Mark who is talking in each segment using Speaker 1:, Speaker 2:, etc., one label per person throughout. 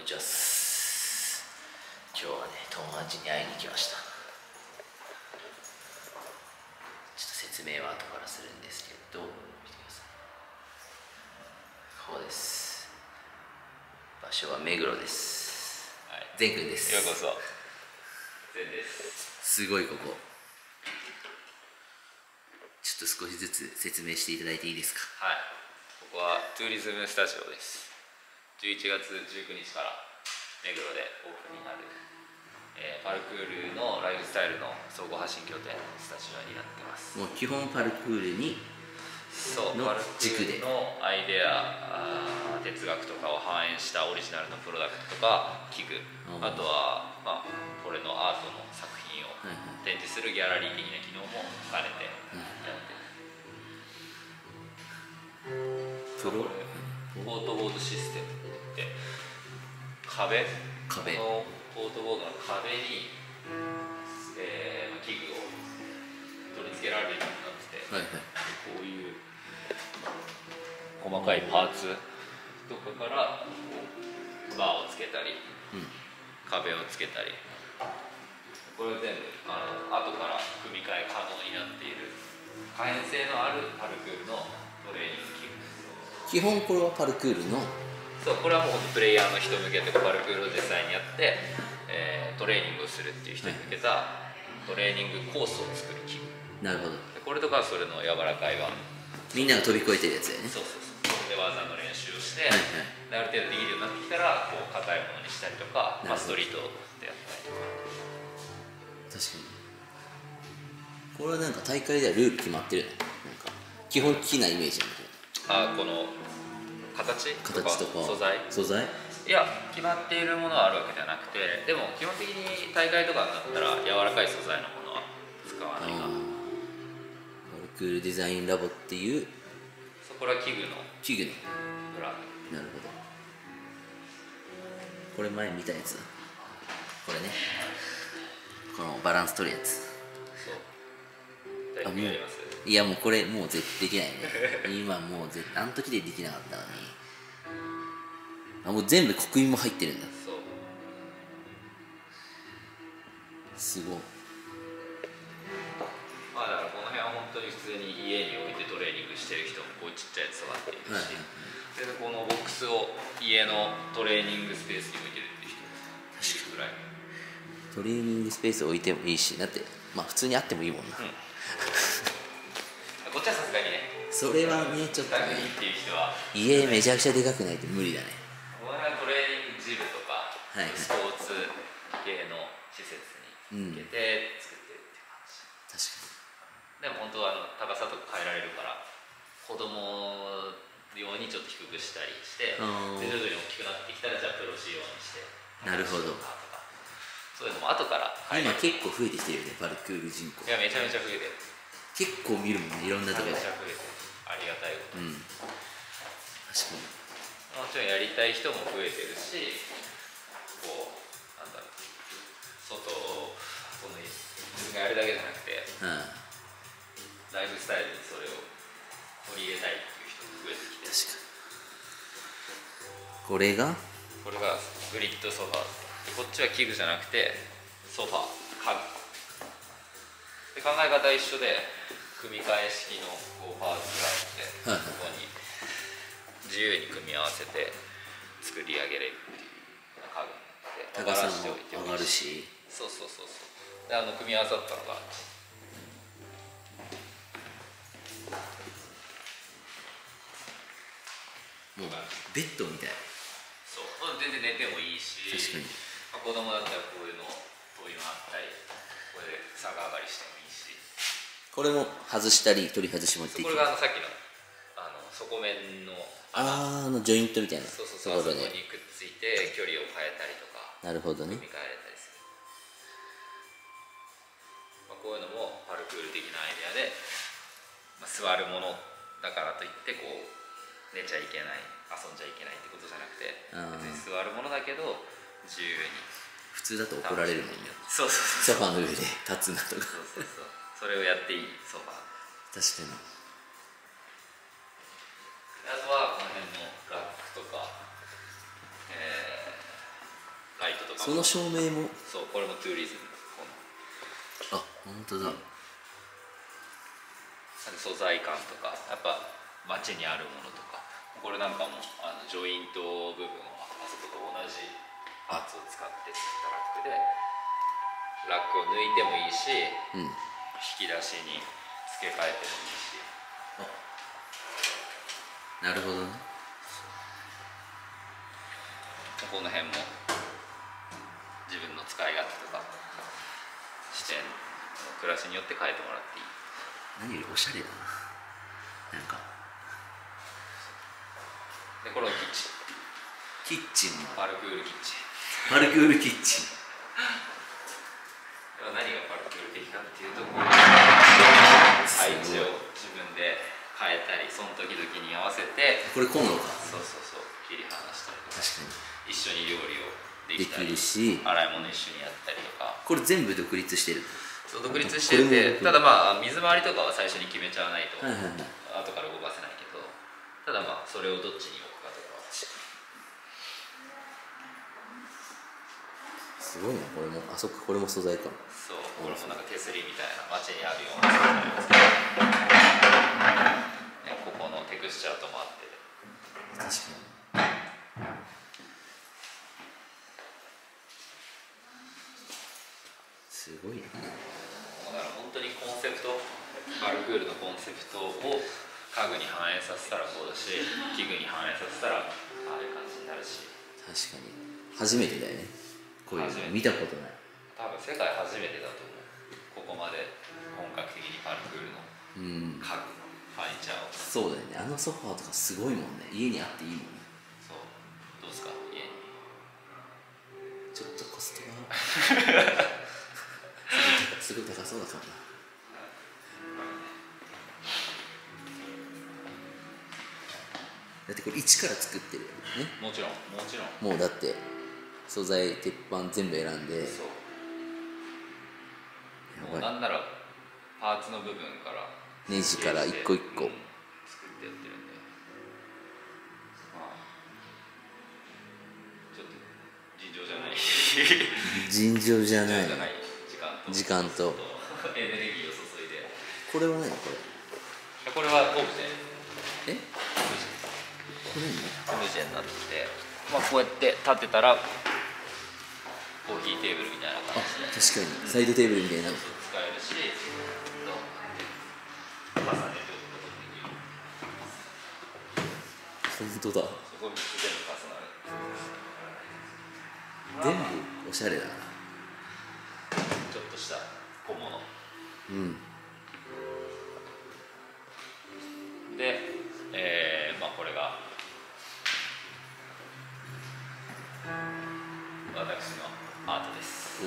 Speaker 1: にちは。今日はね、友達に会いに来ました。ちょっと説明は後からするんですけど、見てください。こうです。場所は目黒です。はい、善くんです。
Speaker 2: ようこそ。善です。
Speaker 1: すごいここ。ちょっと少しずつ説明していただいていいですか。
Speaker 2: はい。ここはトゥーリズムスタジオです。11月19日から目黒でオープンになる、パルクールのライフスタイルの総合発信拠点スタジオになってます。
Speaker 1: もう基本パルクールに
Speaker 2: そうパルクールのアイデア、哲学とかを反映したオリジナルのプロダクトとか器具、あとは、これのアートの作品を展示するギャラリー的な機能も兼ねてやってる。ポートボードシステムって壁のポートボードの壁に、器具を取り付けられるようになってて、こういう細かいパーツとかからバーをつけたり、壁をつけたり、これを全部後から組み替え可能になっている可変性のあるパルクールのトレーニング器具。
Speaker 1: 基本これはパルクールの
Speaker 2: そう、これはもうプレイヤーの人向けてパルクールを実際にやって、トレーニングをするっていう人に向けたトレーニングコースを作る器具。
Speaker 1: なるほど。
Speaker 2: これとかはそれの柔らかい版、
Speaker 1: みんなが飛び越えてるやつだよね。
Speaker 2: そうそうそう。それで技の練習をして、である程度できるようになってきたらこう硬いものにしたりとか、ストリートでやったりとか。
Speaker 1: 確かにこれはなんか大会ではルール決まってるの。なんか基本的なイメージなんだけど、
Speaker 2: この形とか素材いや決まっているものはあるわけではなくて、でも基本的に大会とかになったら柔らかい素材のものは使わないか。
Speaker 1: パルクールデザインラボっていう、
Speaker 2: そこら器具のブランド。
Speaker 1: なるほど。これ前見たやつだ。これね、このバランス取るやつ。
Speaker 2: そう大体やります。
Speaker 1: いやもうこれもう絶対できないね今もうあの時でできなかったのに、もう全部刻印も入ってるんだ。
Speaker 2: そう
Speaker 1: すごい。
Speaker 2: だからこの辺は本当に普通に家に置いてトレーニングしてる人もこういうちっちゃいやつ触っているし、でこのボックスを家のトレーニングスペースに置いてるっていう人もいるぐらい。
Speaker 1: トレーニングスペース置いてもいいし、だって普通にあってもいいもんな、
Speaker 2: こっちはさすがにね、
Speaker 1: それはね、ちょっとね、
Speaker 2: っていう人は
Speaker 1: 家めちゃくちゃでかくないと無理だね。
Speaker 2: この辺はトレーニングジムとか、スポーツ系の施設に向けて作ってるっていう感じ。確かに。でも本当は高さとか変えられるから、子供用にちょっと低くしたりして、で徐々に大きくなってきたらじゃあプロ仕様にして。
Speaker 1: なるほど。
Speaker 2: そういうのも後から
Speaker 1: 今結構増えてきてるよね、パルクール人口。
Speaker 2: いやめちゃめちゃ増えてる。
Speaker 1: 結構見るもんね、いろんなところで。
Speaker 2: めちゃめちゃ増えてる。ありがたいこと。
Speaker 1: 確かに。
Speaker 2: もちろんやりたい人も増えてるし、こうなんだろう、外を自分がやるだけじゃなくて、ライフスタイルにそれを取り入れたいっていう人も増えてきて。
Speaker 1: 確かに。これが
Speaker 2: グリッドソファー。こっちは器具じゃなくてソファー、家具で、考え方は一緒で組み替え式のこうパーツがあって、そこに自由に組み合わせて作り上げれるっていう家具で、
Speaker 1: 高さも上がるし、
Speaker 2: そうで組み合わさったのが
Speaker 1: もうベッドみたい。
Speaker 2: そう全然寝てもいいし、
Speaker 1: 確かに。
Speaker 2: 子供だったらこういうのあったり、これで逆上がりしてもいいし、
Speaker 1: これも外したり取り外しもできる。
Speaker 2: これがさっきの底面の
Speaker 1: ジョイントみたいな。
Speaker 2: そうそこにくっついて距離を変えたりとか、
Speaker 1: なるほどね。
Speaker 2: 組み替えれたりする。こういうのもパルクール的なアイデアで、座るものだからといってこう寝ちゃいけない、遊んじゃいけないってことじゃなくて、別に座るものだけど自由に。
Speaker 1: 普通だと怒られるもんね。
Speaker 2: そう
Speaker 1: ソファーの上で立つなとか。
Speaker 2: それをやっていいソファー。
Speaker 1: 確かに。
Speaker 2: あとはこの辺のラックとか、
Speaker 1: その照明も
Speaker 2: そうこれもトゥーリズム。
Speaker 1: あ、本当だ。
Speaker 2: 素材感とかやっぱ街にあるものとか、これなんかもジョイント部分をあそこと同じパーツを使って作ったラックを抜いてもいいし、
Speaker 1: うん、
Speaker 2: 引き出しに付け替えてもいいし。
Speaker 1: なるほどね。
Speaker 2: この辺も自分の使い勝手とか視点の暮らしによって変えてもらっていい。
Speaker 1: 何よりおしゃれだな。なんか
Speaker 2: でこれはキッチン
Speaker 1: も
Speaker 2: パルクールキッチン。
Speaker 1: パルクールキッチン
Speaker 2: 何がパルクール的かっていうと、配置を自分で変えたり、その時々に合わせて
Speaker 1: これコンロか。
Speaker 2: そう切り離したりとか、
Speaker 1: 確かに
Speaker 2: 一緒に料理をできたり
Speaker 1: できるし、
Speaker 2: 洗い物一緒にやったりとか。
Speaker 1: これ全部独立してる。
Speaker 2: そう独立してて、ただまあ水回りとかは最初に決めちゃわないと、
Speaker 1: はいはいはい、
Speaker 2: 後から動かせないけど、ただまあそれをどっちに置くかとかは
Speaker 1: すごいな。これもあそっか、これも素材かも。
Speaker 2: そう、これもなんか手すりみたいな街にあるような素材なんですけど、ね、ここのテクスチャーともあって、
Speaker 1: 確かにすごいね。
Speaker 2: だから本当にコンセプト、パルクールのコンセプトを家具に反映させたらこうだし、器具に反映させたらああいう感じになるし。
Speaker 1: 確かに初めてだよね、こういうの見たことない。
Speaker 2: 多分世界初めてだと思う、ここまで本格的にパルクールの家具のファイチャーを。
Speaker 1: そうだよね。あのソファーとかすごいもんね。家にあっていいもんね。
Speaker 2: そう、どうですか家に。
Speaker 1: ちょっとコストがすごい高そうだからな。だってこれ一から作ってるよね。
Speaker 2: もちろん
Speaker 1: もうだって素材鉄板全部選んで、
Speaker 2: そうもうなんならパーツの部分から
Speaker 1: ネジから一個一個、
Speaker 2: 作ってやってるんで、まあちょっと尋常じゃない
Speaker 1: 尋常じゃない
Speaker 2: 時間とエネルギーを注いで。
Speaker 1: これは何
Speaker 2: これはオブジェ、
Speaker 1: これ
Speaker 2: オブジェになってて、まあ、こうやって立てたらコーヒーテーブルみたいな感じで、
Speaker 1: 確かにサイドテーブルみたいな、
Speaker 2: 使えるし、重ねて
Speaker 1: 本当だ。
Speaker 2: そこ3つ全部重なる。
Speaker 1: 全部おしゃれだな。
Speaker 2: ちょっとした小物で、まあこれが私のアートです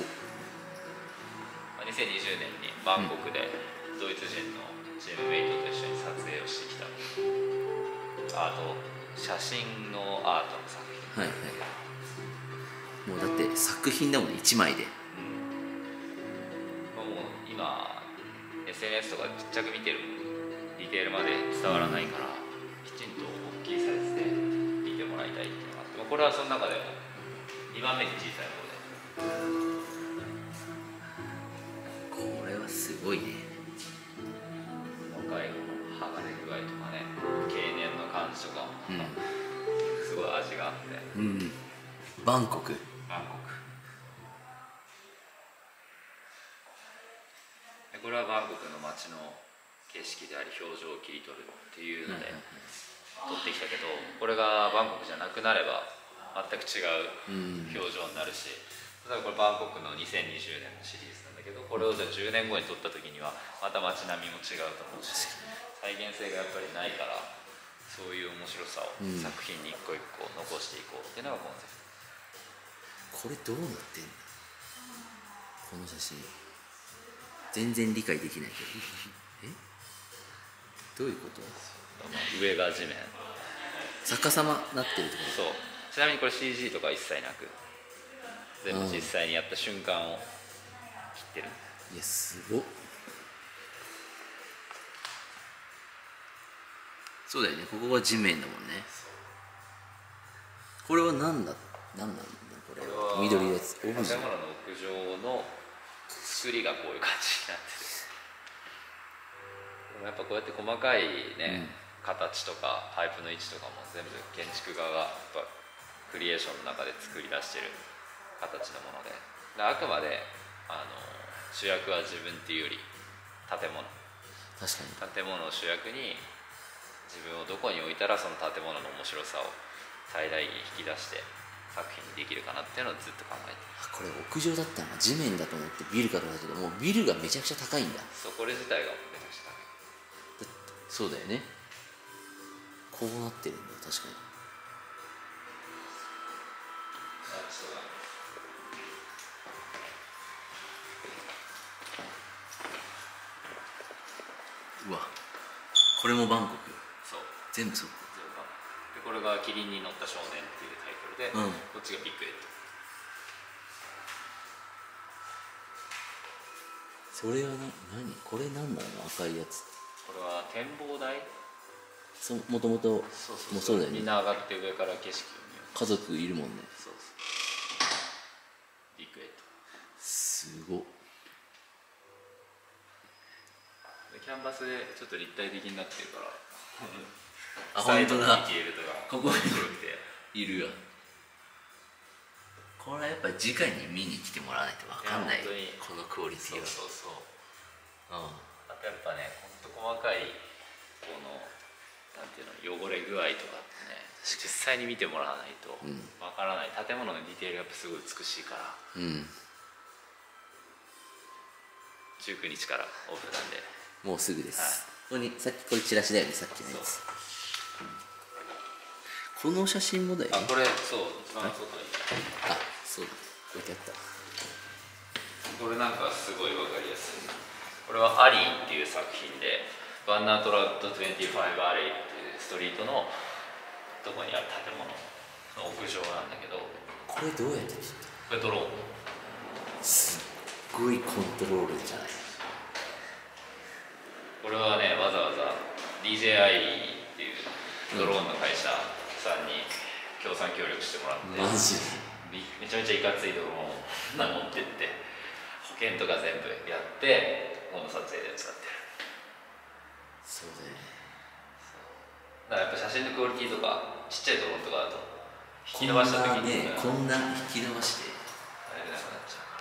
Speaker 2: 。2020年にバンコクでドイツ人のチームメイトと一緒に撮影をしてきたアート、写真のアートの作品。
Speaker 1: はいはい。もうだって作品だもんね、1枚で。
Speaker 2: もう今 SNS とかちっちゃく見てるディテールまで伝わらないから、きちんと大きいサイズで見てもらいたいっていうのがあって、これはその中でも2番目に小さい方で。
Speaker 1: これはすごいね。
Speaker 2: 若い剥がれ具合とかね、経年の感じとか、すごい味があって、
Speaker 1: バンコク
Speaker 2: でこれはバンコクの街の景色であり表情を切り取るっていうので撮ってきたけど、これがバンコクじゃなくなれば全く違う表情になるし、例えばこれバンコクの2020年のシリーズなんだけど、これをじゃあ10年後に撮った時にはまた街並みも違うと思うし、再現性がやっぱりないから、そういう面白さを作品に一個一個残していこうっていうのがコンセプト。
Speaker 1: これどうなってんの、この写真全然理解できないけどどういうこと？
Speaker 2: 上が地面、
Speaker 1: 逆さまなってるってこ
Speaker 2: そう。ちなみにこれ CG とか一切なく、全部実際にやった瞬間を切ってる。
Speaker 1: いやすごっ。そうだよね、ここが地面だもんね。これは何なんだこれ。 これは緑のやつ。
Speaker 2: 建物の屋上の作りがこういう感じになってる。でもやっぱこうやって細かいね、形とかパイプの位置とかも全部建築家がやっぱクリエーションの中で作り出してる形のもので、あくまで主役は自分っていうより建物。
Speaker 1: 確かに
Speaker 2: 建物を主役に自分をどこに置いたらその建物の面白さを最大限引き出して作品にできるかなっていうのをずっと考えてる。
Speaker 1: これ屋上だったのが地面だと思ってビルかと思ったけど、もうビルがめちゃくちゃ高いんだ。
Speaker 2: そう、これ自体がめちゃくちゃ高い。
Speaker 1: そうだよね。こうなってるんだ。確かに。うわ、これもバンコク。
Speaker 2: そう、
Speaker 1: 全部そう。
Speaker 2: でこれが「キリンに乗った少年」っていうタイトルで、こっちがビッグエッド。
Speaker 1: それは何これ何なの赤いやつ。
Speaker 2: これは展望台。
Speaker 1: もともともそうだよね。
Speaker 2: みんな上がって上から景色を見る。
Speaker 1: 家族いるもんね。
Speaker 2: そうそう、ビッグエッド。
Speaker 1: すごっ。
Speaker 2: キャンバスでちょっと立体的になってるから
Speaker 1: あ、本当だ。ここにいるよ。これはやっぱり直に見に来てもらわないと分かんない。このクオリティは。
Speaker 2: そうそうそう。あとやっぱね、ほんと細かいこのなんていうの、汚れ具合とかってね、実際に見てもらわないと分からない。建物のディテールがやっぱすごい美しいから。19日からオープンなんで。
Speaker 1: もうすぐです。ここにさっきこれチラシだよね、さっきのやつ。この写真もだよね。
Speaker 2: これそう一番外に。
Speaker 1: そうだ。置いてあった。
Speaker 2: これなんかすごい分かりやすい。これはアリーっていう作品で、バンナートラット25アレイっていうストリートのとこにある建物の屋上なんだけど。
Speaker 1: これどうやって撮った？
Speaker 2: これドローン。
Speaker 1: すっごいコントロールじゃない。
Speaker 2: これはね、わざわざ DJI っていうドローンの会社さんに協賛協力してもらって、
Speaker 1: マジで
Speaker 2: めちゃめちゃいかついドローンを持ってって保険とか全部やってこの撮影で使ってる。
Speaker 1: そうだよね。
Speaker 2: だからやっぱ写真のクオリティとかちっちゃいドローンとかだと引き伸ばした時に
Speaker 1: こんな引き伸ばして
Speaker 2: あれなくなっちゃうから。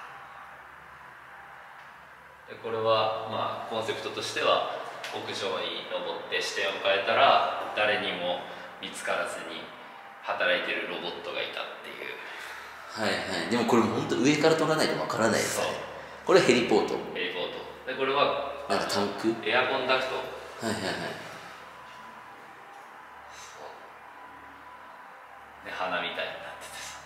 Speaker 2: でこれはまあコンセプトとしては屋上に登って視点を変えたら誰にも見つからずに働いてるロボットがいたっていう。
Speaker 1: はいはい。でもこれも本当上から撮らないとわからないですね。これヘリポート。
Speaker 2: ヘリポートで、これは
Speaker 1: なんかタンク、
Speaker 2: エアコンダクト。
Speaker 1: はいはいはい。
Speaker 2: で花みたいになっててさ。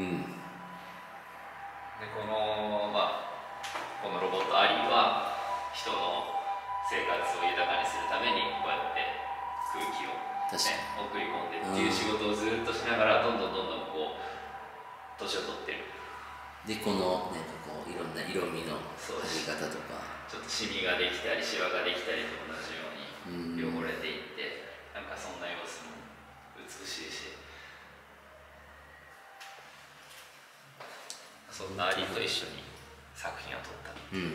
Speaker 2: でこのこのロボットアリーは人の生活を豊かにするためにこうやって空気を、送り込んでっていう仕事をずっとしながらどんどんこう年を取ってる。で
Speaker 1: このなんかこういろんな色味の貼り方とか
Speaker 2: ちょっとシミができたりシワができたりと同じように汚れていって、なんかそんな様子も美しいし、そんなアリと一緒に作品を撮った。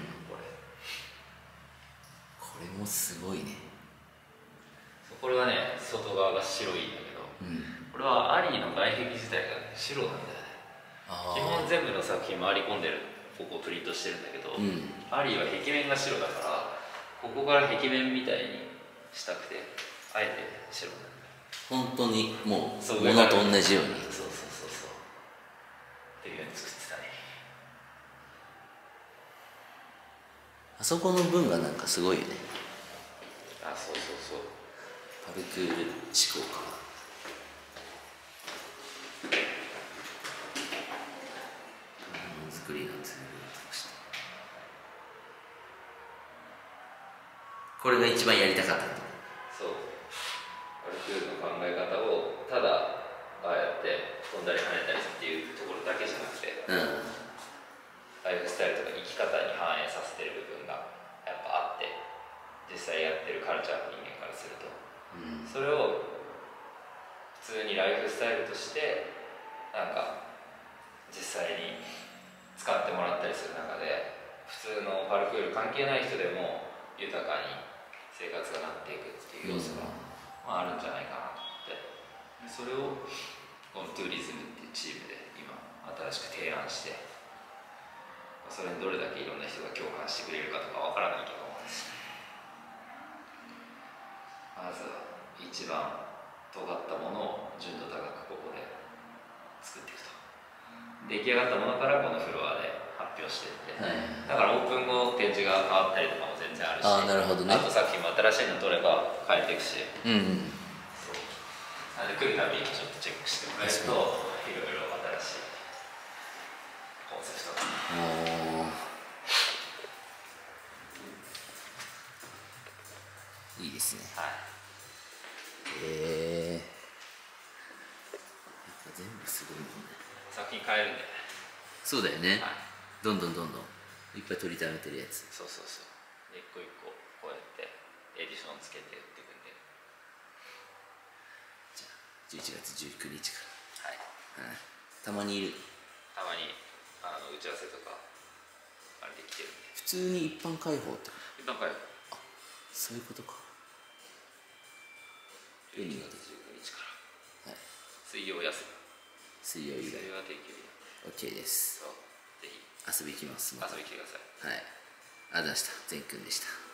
Speaker 1: これもすごいね。
Speaker 2: これはね、外側が白いんだけど、これはアリーの外壁自体が、ね、白なんだよね。基本全部の作品回り込んでるここをプリントしてるんだけど、アリーは壁面が白だからここから壁面みたいにしたくてあえて白なんだよ。
Speaker 1: 本当にもう物と同じように。
Speaker 2: そうっていうように作ってたね。
Speaker 1: あそこの分がなんかすごいよね。
Speaker 2: そう
Speaker 1: パルクール思考か。作りのツールを通してこれが一番やりたかったんだ。
Speaker 2: そう、パルクールの考え方をただああやって飛んだり跳ねたりっていうところだけじゃなくて、ライフスタイルとか生き方に反映させてる部分がやっぱあって、実際やってるカルチャーの人間からすると、それを普通にライフスタイルとしてなんか実関係ない人でも豊かに生活がなっていくっていう要素が、あるんじゃないかなと思って、それをこのトゥーリズムっていうチームで今新しく提案して、それにどれだけいろんな人が共感してくれるかとかわからないけど、まずは一番尖ったものを純度高くここで作っていくと。出来上がったものからこのフロアで発表していって、だからオープン後展示が変わったりとかも全然あるし、
Speaker 1: なるほどね、
Speaker 2: あと作品も新しいの取れば変えていくし、なので来るたびにちょっとチェックしてもらえるといろいろ新しいコンセプトが
Speaker 1: いいですね。全部すごいもんね。
Speaker 2: 作品変えるんで。
Speaker 1: そうだよね、どんどんいっぱい取りためてるやつ。
Speaker 2: そうで一個一個こうやってエディションつけて売っていくんで。
Speaker 1: じゃあ11月19日か
Speaker 2: ら。
Speaker 1: たまにいる。
Speaker 2: たまに打ち合わせとかあれできてるんで。
Speaker 1: 普通に一般開放ってこと？
Speaker 2: 一般開放。
Speaker 1: そういうことか。
Speaker 2: 11月19日から。水曜休み。
Speaker 1: 水曜以外。
Speaker 2: 水曜は定休日。
Speaker 1: OK です。
Speaker 2: ぜひ
Speaker 1: 遊び行きます。
Speaker 2: 遊びに来てください。
Speaker 1: ありがとうございました。善くんでした。